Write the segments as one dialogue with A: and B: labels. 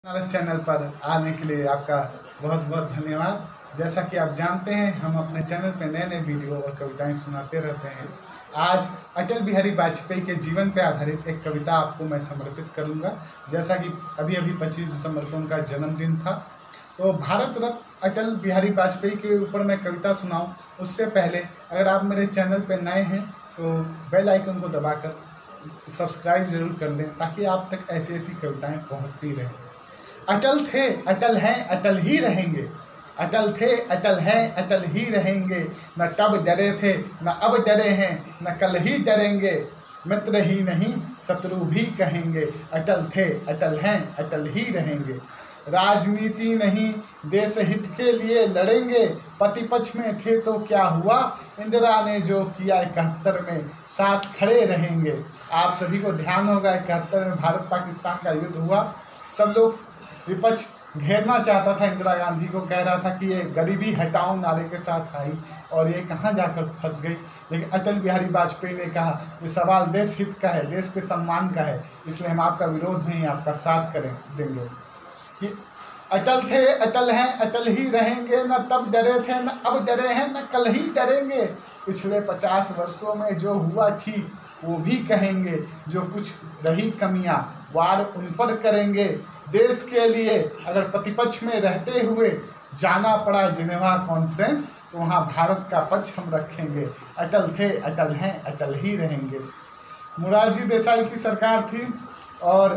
A: हमारे चैनल पर आने के लिए आपका बहुत बहुत धन्यवाद। जैसा कि आप जानते हैं, हम अपने चैनल पर नए नए वीडियो और कविताएं सुनाते रहते हैं। आज अटल बिहारी वाजपेयी के जीवन पर आधारित एक कविता आपको मैं समर्पित करूंगा। जैसा कि अभी 25 दिसंबर को उनका जन्मदिन था, तो भारत रत्न अटल बिहारी वाजपेयी के ऊपर मैं कविता सुनाऊं उससे पहले अगर आप मेरे चैनल पर नए हैं तो बेल आइकन को दबाकर सब्सक्राइब जरूर कर लें, ताकि आप तक ऐसी ऐसी कविताएं पहुंचती रहें। अटल थे, अटल हैं, अटल ही रहेंगे। अटल थे, अटल हैं, अटल ही रहेंगे। न तब डरे थे, न अब डरे हैं, न कल ही डरेंगे। मित्र ही नहीं, शत्रु भी कहेंगे। अटल थे, अटल हैं, अटल ही रहेंगे। राजनीति नहीं, देश हित के लिए लड़ेंगे। प्रतिपक्ष में थे तो क्या हुआ, इंदिरा ने जो किया 71 में साथ खड़े रहेंगे। आप सभी को ध्यान होगा, 71 में भारत पाकिस्तान का युद्ध हुआ। सब लोग विपक्ष घेरना चाहता था इंदिरा गांधी को, कह रहा था कि ये गरीबी हटाओ नारे के साथ आई और ये कहाँ जाकर फंस गई। लेकिन अटल बिहारी वाजपेयी ने कहा ये सवाल देश हित का है, देश के सम्मान का है, इसलिए हम आपका विरोध नहीं, आपका साथ देंगे। कि अटल थे, अटल हैं, अटल ही रहेंगे। न तब डरे थे, न अब डरे हैं, न कल ही डरेंगे। पिछले 50 वर्षों में जो हुआ ठीक वो भी कहेंगे। जो कुछ रही कमियां वार उन पर करेंगे। देश के लिए अगर प्रतिपक्ष में रहते हुए जाना पड़ा जिनेवा कॉन्फ्रेंस, तो वहाँ भारत का पक्ष हम रखेंगे। अटल थे, अटल हैं, अटल ही रहेंगे। मोरारजी देसाई की सरकार थी और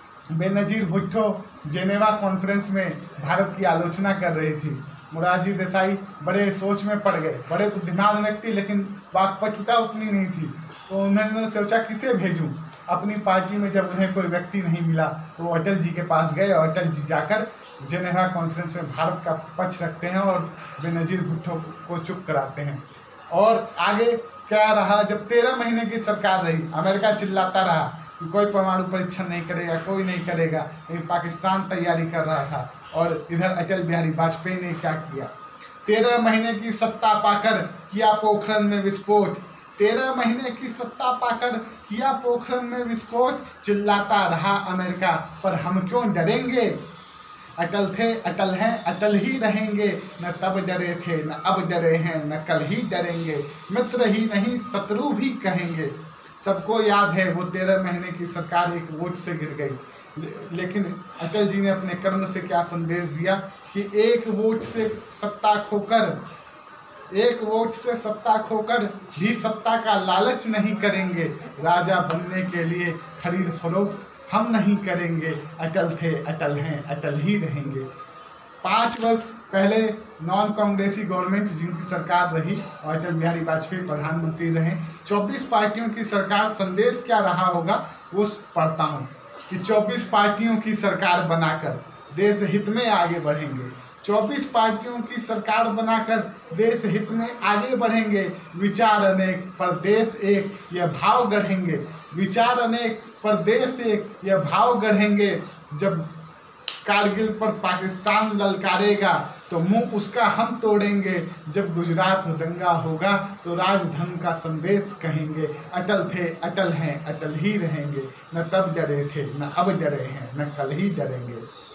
A: बेनजीर भुट्टो जिनेवा कॉन्फ्रेंस में भारत की आलोचना कर रही थी। मोरारजी देसाई बड़े सोच में पड़ गए, बड़े बुद्धिमान व्यक्ति, लेकिन वाकपटुता उतनी नहीं थी, तो उन्होंने सोचा किसे भेजूं। अपनी पार्टी में जब उन्हें कोई व्यक्ति नहीं मिला तो वो अटल जी के पास गए और अटल जी जाकर जिनेवा कॉन्फ्रेंस में भारत का पक्ष रखते हैं और बेनजीर भुट्टो को चुप कराते हैं। और आगे क्या रहा, जब 13 महीने की सरकार रही, अमेरिका चिल्लाता रहा कि कोई परमाणु परीक्षण नहीं करेगा, कोई नहीं करेगा, लेकिन पाकिस्तान तैयारी कर रहा था। और इधर अटल बिहारी वाजपेयी ने क्या किया, 13 महीने की सत्ता पाकर किया पोखरण में विस्फोट। 13 महीने की सत्ता पाकर किया पोखरण में विस्फोट। चिल्लाता रहा अमेरिका, पर हम क्यों डरेंगे। अटल थे, अटल हैं, अटल ही रहेंगे। न तब डरे थे, न अब डरे हैं, न कल ही डरेंगे। मित्र ही नहीं, शत्रु भी कहेंगे। सबको याद है वो 13 महीने की सरकार एक वोट से गिर गई, लेकिन अटल जी ने अपने कर्म से क्या संदेश दिया कि एक वोट से सत्ता खोकर भी सत्ता का लालच नहीं करेंगे। राजा बनने के लिए खरीद फरोख्त हम नहीं करेंगे। अटल थे, अटल हैं, अटल ही रहेंगे। 5 वर्ष पहले नॉन कांग्रेसी गवर्नमेंट जिनकी सरकार रही और अटल बिहारी वाजपेयी प्रधानमंत्री रहे, 24 पार्टियों की सरकार, संदेश क्या रहा होगा वो पढ़ता हूँ कि 24 पार्टियों की सरकार बनाकर देश हित में आगे बढ़ेंगे। 24 पार्टियों की सरकार बनाकर देश हित में आगे बढ़ेंगे। विचार अनेक पर देश एक, यह भाव गढ़ेंगे। विचार अनेक पर देश एक, यह भाव गढ़ेंगे। जब कारगिल पर पाकिस्तान ललकारेगा तो मुंह उसका हम तोड़ेंगे। जब गुजरात दंगा होगा तो राजधर्म का संदेश कहेंगे। अटल थे, अटल हैं, अटल ही रहेंगे। न तब डरे थे, न अब डरे हैं, न कल ही डरेंगे।